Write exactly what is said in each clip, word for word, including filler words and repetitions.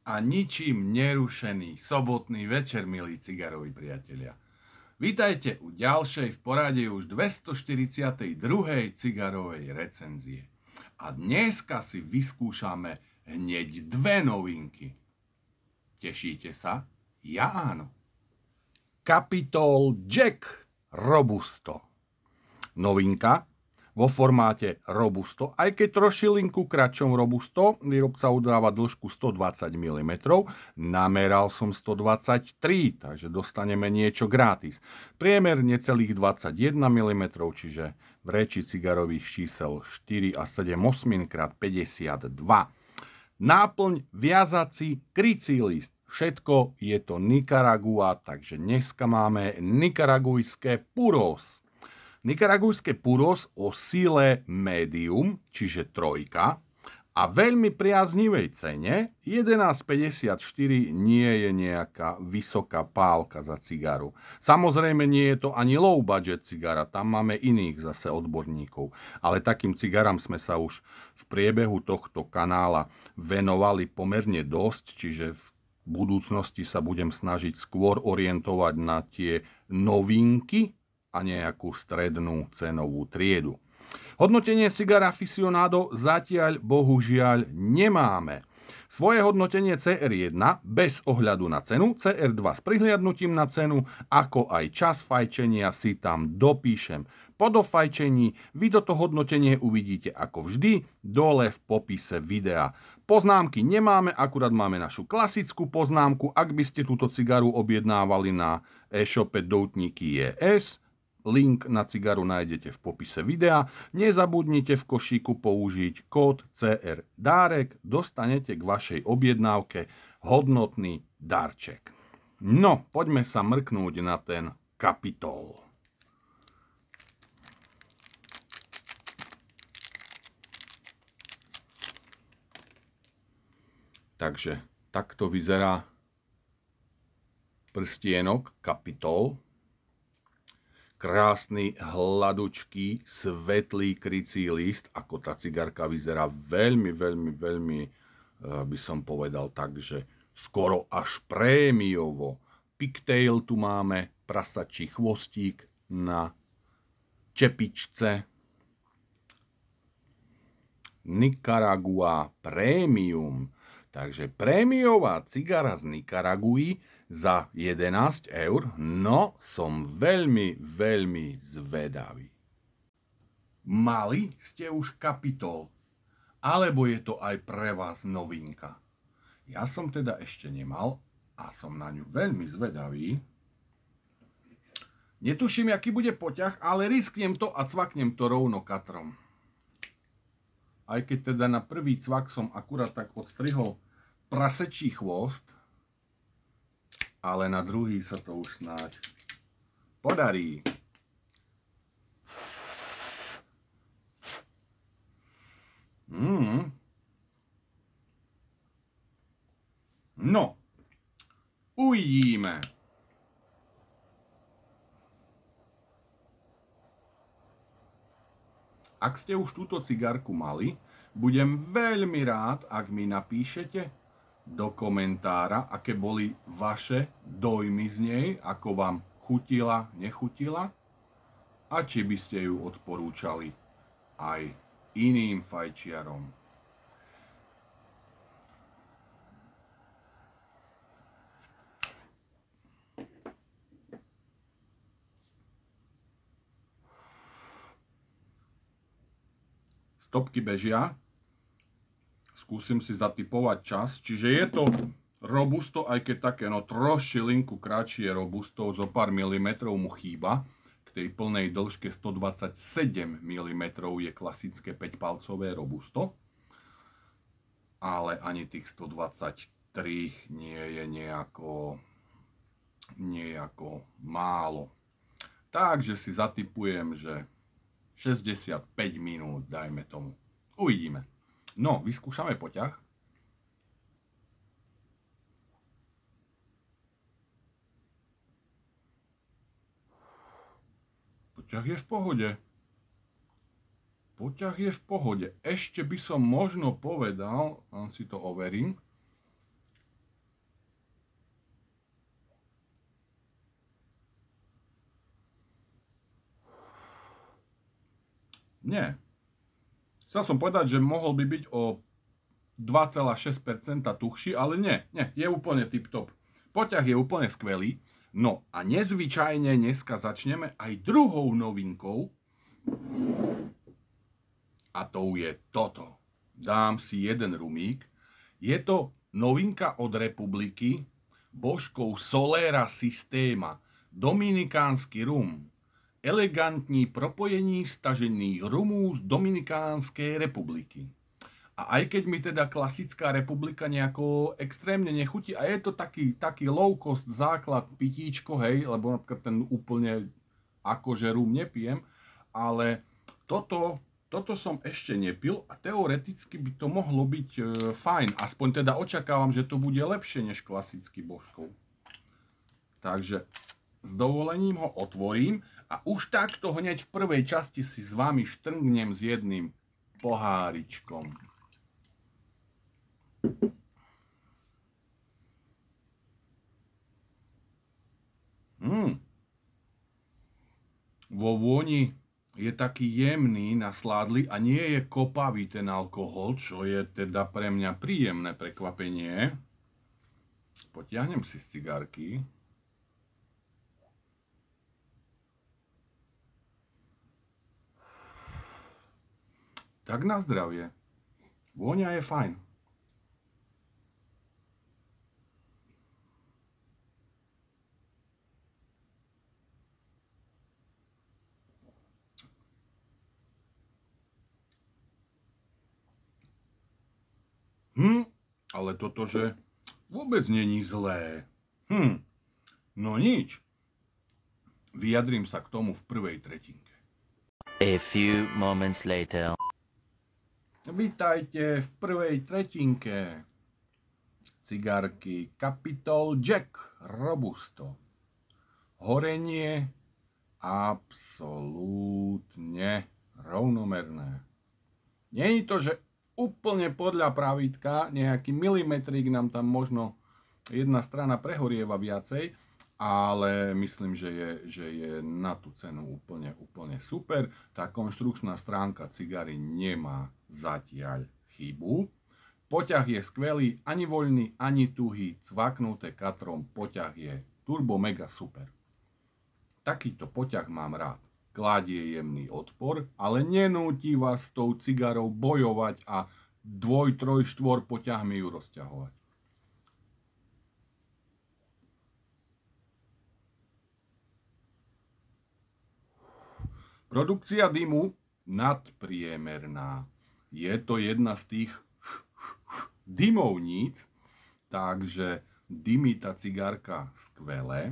a ničím nerušený sobotný večer, milí cigaroví priatelia. Vítajte u ďalšej v poradí už dvestoštyridsiatej druhej cigarovej recenzie. A dneska si vyskúšame hneď dve novinky. Tešíte sa? Ja áno. Capitol Jack Robusto. Novinka vo formáte Robusto, aj keď trošilinku kratšom Robusto, výrobca udáva dĺžku stodvadsať milimetrov, nameral som stodvadsaťtri, takže dostaneme niečo gratis. Priemer necelých dvadsaťjeden milimetrov, čiže v reči cigarových čísel štyri a sedem osmín krát päťdesiatdva. Náplň viazací krycí list. Všetko je to Nikaragua, takže dneska máme nikaragujské puros. Nikaragujské puros o sile medium, čiže trojka, a veľmi priaznivej cene jedenásť päťdesiatštyri nie je nejaká vysoká pálka za cigaru. Samozrejme nie je to ani low budget cigara, tam máme iných zase odborníkov, ale takým cigaram sme sa už v priebehu tohto kanála venovali pomerne dosť, čiže v budúcnosti sa budem snažiť skôr orientovať na tie novinky a nejakú strednú cenovú triedu. Hodnotenie Cigar Aficionado zatiaľ bohužiaľ nemáme. Svoje hodnotenie cé er jeden bez ohľadu na cenu, cé er dva s prihliadnutím na cenu, ako aj čas fajčenia si tam dopíšem. Po dofajčení vy toto hodnotenie uvidíte ako vždy dole v popise videa. Poznámky nemáme, akurát máme našu klasickú poznámku. Ak by ste túto cigaru objednávali na e-shope Doutníky jé es, link na cigaru nájdete v popise videa. Nezabudnite v košíku použiť kód cé er Dárek, dostanete k vašej objednávke hodnotný darček. No, poďme sa mrknúť na ten Capitol. Takže takto vyzerá prstienok Capitol. Krásny, hladučký, svetlý krycí list, ako tá cigarka vyzerá veľmi, veľmi, veľmi, by som povedal tak, že skoro až prémiovo. Pigtail tu máme, prasačí chvostík na čepičce. Nicaragua Premium. Takže prémiová cigara z Nikaraguji za jedenásť eur, no som veľmi, veľmi zvedavý. Mali ste už Capitol, alebo je to aj pre vás novinka? Ja som teda ešte nemal a som na ňu veľmi zvedavý. Netuším, aký bude poťah, ale risknem to a cvaknem to rovno katrom. Aj keď teda na prvý cvak som akurát tak odstrihol prasečí chvost, ale na druhý sa to už snáď podarí. Mm. No, uvidíme. Ak ste už túto cigarku mali, budem veľmi rád, ak mi napíšete do komentára, aké boli vaše dojmy z nej, ako vám chutila, nechutila a či by ste ju odporúčali aj iným fajčiarom. Stopky bežia. Skúsim si zatipovať čas. Čiže je to Robusto, aj keď také, no trošilinku kratšie Robusto, zo pár milimetrov mu chýba. K tej plnej dĺžke stodvadsaťsedem milimetrov je klasické päťpalcové Robusto. Ale ani tých stodvadsaťtri nie je nejako, nejako málo. Takže si zatipujem, že šesťdesiatpäť minút, dajme tomu. Uvidíme. No, vyskúšame poťah. Poťah je v pohode. Poťah je v pohode. Ešte by som možno povedal, len si to overím, Nie. Chcel som povedať, že mohol by byť o dva celé šesť percenta tuhší, ale nie, nie, je úplne tip-top. Poťah je úplne skvelý. No a nezvyčajne dneska začneme aj druhou novinkou. A to je toto. Dám si jeden rumík. Je to novinka od Republiky, Božkov Solera Systéma, dominikánsky rum. Elegantní propojení stažených rumů z Dominikánskej republiky. A aj keď mi teda klasická republika nejako extrémne nechutí, a je to taký, taký low cost základ pitíčko, hej, lebo napríklad ten úplne akože rum nepijem, ale toto, toto som ešte nepil a teoreticky by to mohlo byť e, fajn. Aspoň teda očakávam, že to bude lepšie než klasický Božkov. Takže s dovolením ho otvorím a už takto hneď v prvej časti si s vami štrngnem s jedným poháričkom. Mm. Vo vôni je taký jemný, nasládly a nie je kopavý ten alkohol, čo je teda pre mňa príjemné prekvapenie. Potiahnem si z cigárky. Tak na zdravie. Vôňa je fajn. Hm, ale toto, že vôbec není zlé. Hm, no nič. Vyjadrím sa k tomu v prvej tretinke. A few moments later. Vítajte v prvej tretinke cigárky Capitol Jack Robusto. Horenie absolútne rovnomerné. Nie je to, že úplne podľa pravítka, nejaký milimetrík nám tam možno jedna strana prehorieva viacej, ale myslím, že je, že je na tú cenu úplne, úplne super. Tá konštrukčná stránka cigary nemá zatiaľ chybu. Poťah je skvelý, ani voľný, ani tuhý, cvaknuté katrom, poťah je turbo mega super. Takýto poťah mám rád. Kladie jemný odpor, ale nenúti vás s tou cigarou bojovať a dvoj, troj, štvor poťahmi ju rozťahovať. Produkcia dymu nadpriemerná. Je to jedna z tých dymovníc, takže dymí tá cigárka skvelé.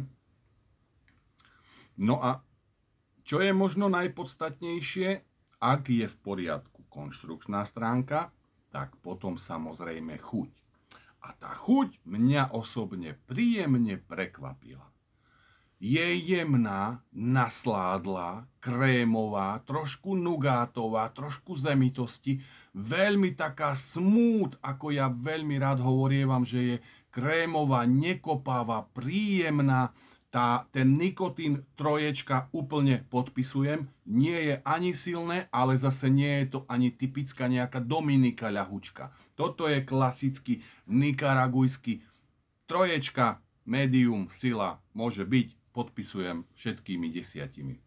No a čo je možno najpodstatnejšie, ak je v poriadku konštrukčná stránka, tak potom samozrejme chuť. A tá chuť mňa osobne príjemne prekvapila. Je jemná, nasládla, krémová, trošku nugátová, trošku zemitosti, veľmi taká smooth, ako ja veľmi rád hovorievam, že je krémová, nekopáva, príjemná. Tá, ten nikotín troječka úplne podpisujem, nie je ani silné, ale zase nie je to ani typická nejaká Dominika ľahučka. Toto je klasický nikaragujský troječka, medium, sila, môže byť, podpisujem všetkými desiatimi.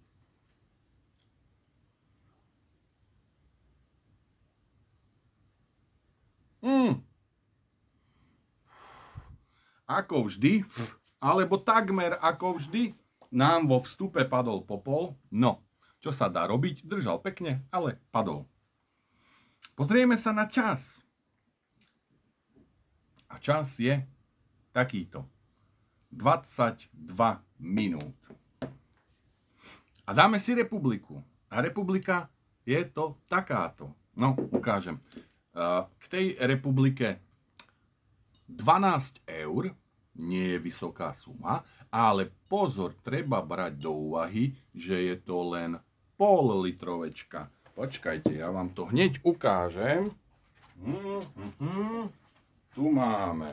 Mm. Ako vždy, alebo takmer ako vždy, nám vo vstupe padol popol. No, čo sa dá robiť? Držal pekne, ale padol. Pozrieme sa na čas. A čas je takýto. dvadsaťdva minút. A dáme si Republiku. A Republika je to takáto. No, ukážem. K tej Republike dvanásť eur, nie je vysoká suma, ale pozor, treba brať do úvahy, že je to len pol litrovečka. Počkajte, ja vám to hneď ukážem. Tu máme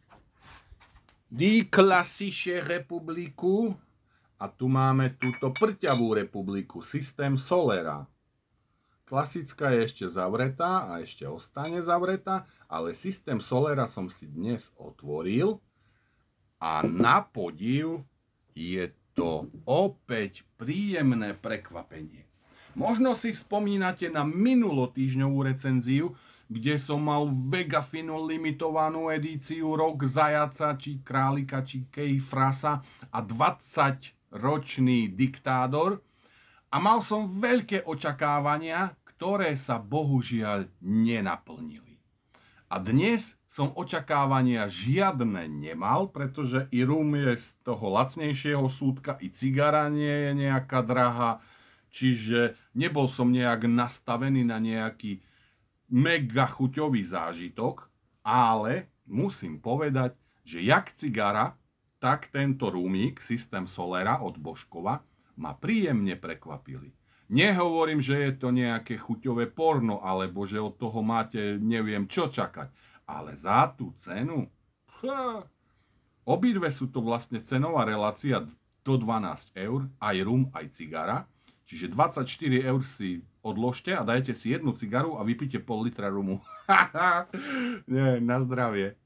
Die Klassische Republiku a tu máme túto prťavú republiku, systém Solera. Klasická je ešte zavretá a ešte ostane zavretá, ale systém Solera som si dnes otvoril a na podiv je to opäť príjemné prekvapenie. Možno si spomínate na minulotýždňovú recenziu, kde som mal Vegafino limitovanú edíciu Rok zajaca, či králika, či kejfrasa a dvadsaťročný diktádor. A mal som veľké očakávania, ktoré sa bohužiaľ nenaplnili. A dnes som očakávania žiadne nemal, pretože i rum je z toho lacnejšieho súdka, i cigara nie je nejaká drahá, čiže nebol som nejak nastavený na nejaký mega chuťový zážitok, ale musím povedať, že jak cigara, tak tento rumík, systém Solera od Božkova, ma príjemne prekvapili. Nehovorím, že je to nejaké chuťové porno, alebo že od toho máte neviem čo čakať, ale za tú cenu, ha, obidve sú to vlastne cenová relácia do dvanásť eur, aj rum, aj cigara, čiže dvadsaťštyri eur si odložte a dajte si jednu cigaru a vypite pol litra rumu. Nie, na zdravie.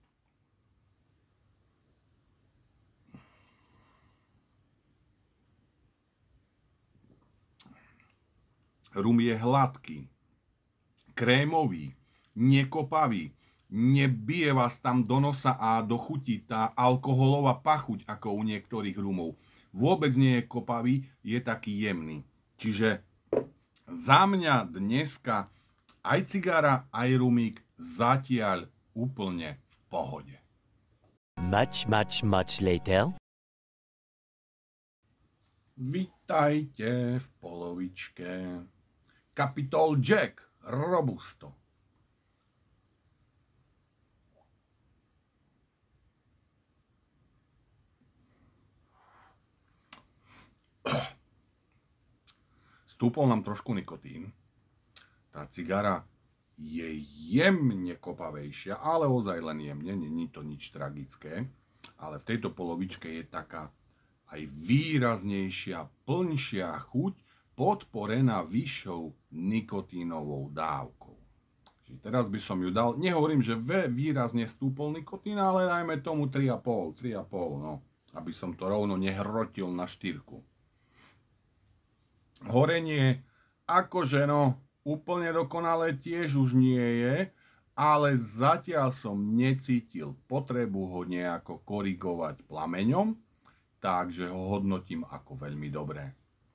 Rum je hladký, krémový, nekopavý, nebije vás tam do nosa a do chuti tá alkoholová pachuť ako u niektorých rumov. Vôbec nie je kopavý, je taký jemný. Čiže za mňa dneska aj cigara, aj rumík zatiaľ úplne v pohode. Much, much, much later. Vitajte v polovičke. Capitol Jack Robusto. Stúpol nám trošku nikotín. Tá cigara je jemne kopavejšia, ale ozaj len jemne, nie je to nič tragické. Ale v tejto polovičke je taká aj výraznejšia, plnšia chuť, podporená vyššou nikotínovou dávkou. Čiže teraz by som ju dal, nehovorím, že výrazne stúpol nikotín, ale dajme tomu tri a pol, tri a pol, no, aby som to rovno nehrotil na štyrku. Horenie, akože no, úplne dokonale tiež už nie je, ale zatiaľ som necítil potrebu ho nejako korigovať plameňom, takže ho hodnotím ako veľmi dobré.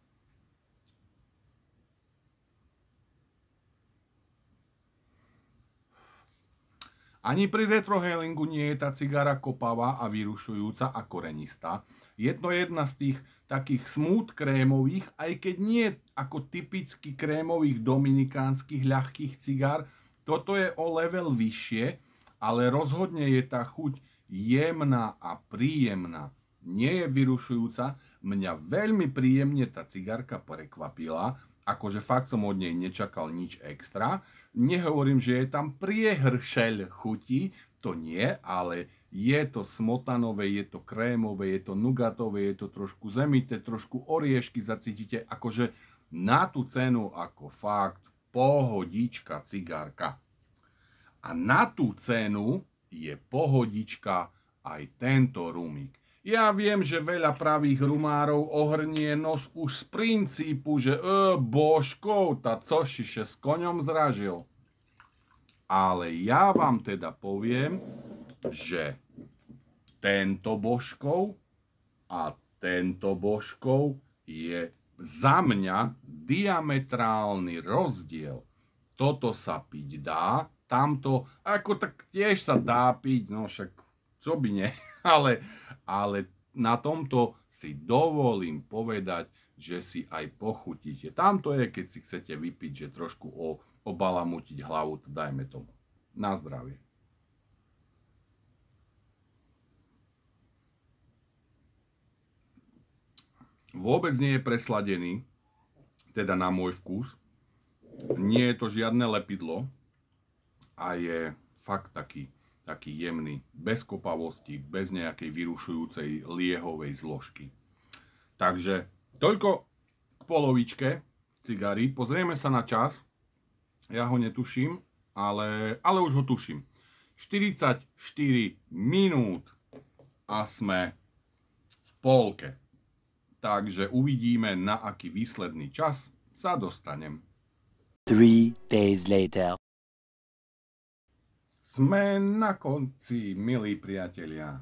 Ani pri retrohelingu nie je tá cigara kopavá a vyrušujúca a korenistá. Je to jedna z tých takých smooth krémových, aj keď nie ako typicky krémových dominikánskych ľahkých cigár. Toto je o level vyššie, ale rozhodne je tá chuť jemná a príjemná. Nie je vyrušujúca. Mňa veľmi príjemne tá cigarka prekvapila. Akože fakt som od nej nečakal nič extra. Nehovorím, že je tam priehršeľ chutí, to nie, ale je to smotanové, je to krémové, je to nugatové, je to trošku zemité, trošku oriešky zacítite, akože na tú cenu ako fakt pohodička cigárka. A na tú cenu je pohodička aj tento rumík. Ja viem, že veľa pravých rumárov ohrnie nos už z princípu, že e, Božkov, tá cošiše s koňom zražil. Ale ja vám teda poviem, že tento Božkov a tento Božkov je za mňa diametrálny rozdiel. Toto sa piť dá, tamto, ako tak tiež sa dá piť, no však čo by nie, ale... ale na tomto si dovolím povedať, že si aj pochutíte. Tamto je, keď si chcete vypiť, že trošku o, obalamutiť hlavu, dajme tomu. Na zdravie. Vôbec nie je presladený, teda na môj vkus. Nie je to žiadne lepidlo a je fakt taký taký jemný, bez kopavosti, bez nejakej vyrušujúcej liehovej zložky. Takže toľko k polovičke cigary. Pozrieme sa na čas. Ja ho netuším, ale, ale už ho tuším. štyridsaťštyri minút a sme v polke. Takže uvidíme, na aký výsledný čas sa dostanem. Three days later. Sme na konci, milí priatelia.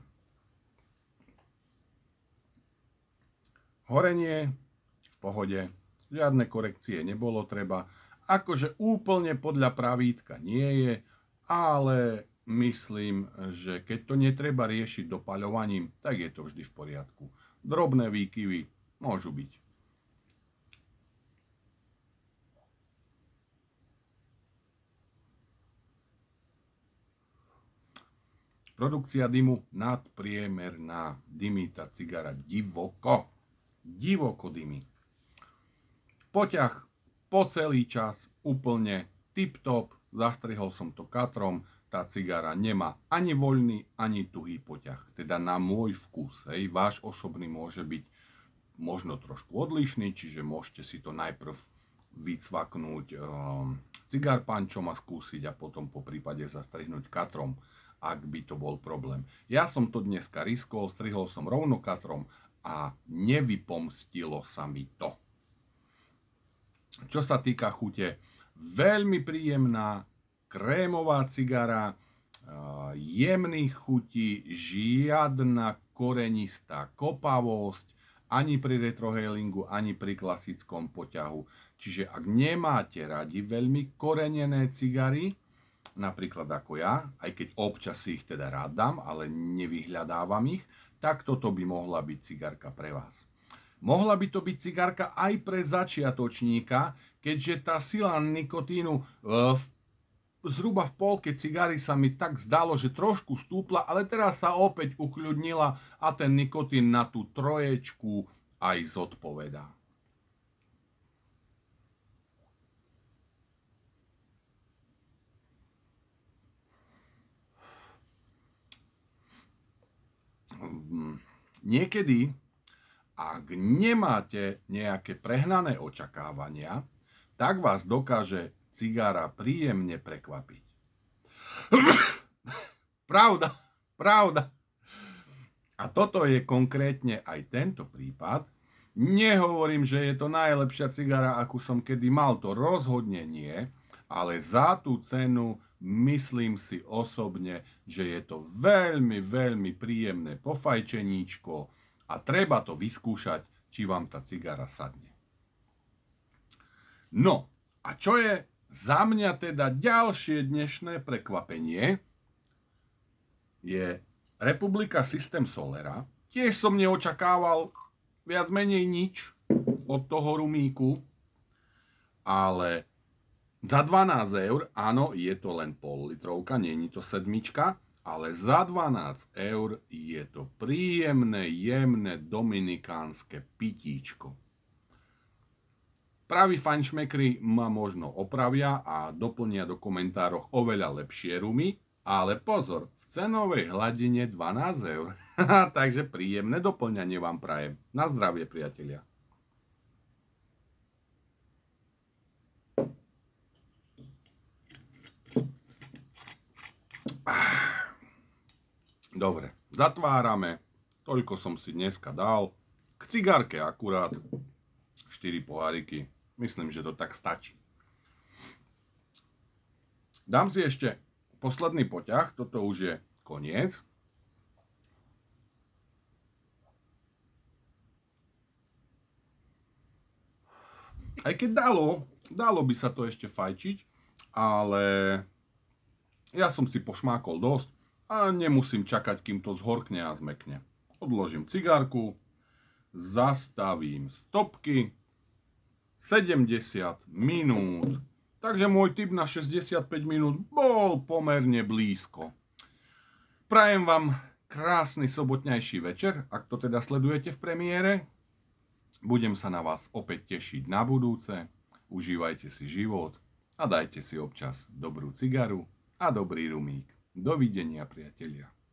Horenie v pohode, žiadne korekcie nebolo treba. Akože úplne podľa pravítka nie je, ale myslím, že keď to netreba riešiť dopaľovaním, tak je to vždy v poriadku. Drobné výkyvy môžu byť. Produkcia dymu nadpriemerná. Dymí tá cigara divoko. Divoko dymí. Poťah po celý čas úplne tip-top. Zastrihol som to katrom. Tá cigara nemá ani voľný, ani tuhý poťah. Teda na môj vkus. Hej. Váš osobný môže byť možno trošku odlišný, čiže môžete si to najprv vycvaknúť um, cigár pančom a skúsiť a potom po prípade zastrihnúť katrom, ak by to bol problém. Ja som to dneska riskol, strihol som rovno katrom a nevypomstilo sa mi to. Čo sa týka chute, veľmi príjemná, krémová cigara, jemných chutí, žiadna korenistá kopavosť, ani pri retrohailingu, ani pri klasickom poťahu. Čiže ak nemáte radi veľmi korenené cigary, napríklad ako ja, aj keď občas si ich teda rád dám, ale nevyhľadávam ich, tak toto by mohla byť cigarka pre vás. Mohla by to byť cigarka aj pre začiatočníka, keďže tá sila nikotínu v, zhruba v polke cigary sa mi tak zdalo, že trošku stúpla, ale teraz sa opäť ukľudnila a ten nikotín na tú troječku aj zodpovedá. Niekedy, ak nemáte nejaké prehnané očakávania, tak vás dokáže cigara príjemne prekvapiť. Pravda, pravda. A toto je konkrétne aj tento prípad. Nehovorím, že je to najlepšia cigara, akú som kedy mal, to rozhodne nie, ale za tú cenu myslím si osobne, že je to veľmi, veľmi príjemné pofajčeníčko a treba to vyskúšať, či vám tá cigara sadne. No, a čo je za mňa teda ďalšie dnešné prekvapenie, je Republika System Solera. Tiež som neočakával viac menej nič od toho rumíku, ale za dvanásť eur, áno, je to len pol litrovka, nie je to sedmička, ale za dvanásť eur je to príjemné, jemné dominikánske pitíčko. Praví fajnšmekri ma možno opravia a doplnia do komentároch oveľa lepšie rumy, ale pozor, v cenovej hladine dvanásť eur. Takže príjemné doplňanie vám prajem. Na zdravie, priatelia. Dobre, zatvárame. Toľko som si dneska dal. K cigárke akurát štyri poháriky. Myslím, že to tak stačí. Dám si ešte posledný poťah. Toto už je koniec. Aj keď dalo, dalo by sa to ešte fajčiť, ale ja som si pošmákol dosť a nemusím čakať, kým to zhorkne a zmekne. Odložím cigárku, zastavím stopky, sedemdesiat minút, takže môj tip na šesťdesiatpäť minút bol pomerne blízko. Prajem vám krásny sobotňajší večer, ak to teda sledujete v premiére. Budem sa na vás opäť tešiť na budúce. Užívajte si život a dajte si občas dobrú cigaru a dobrý rumík. Dovidenia, priatelia.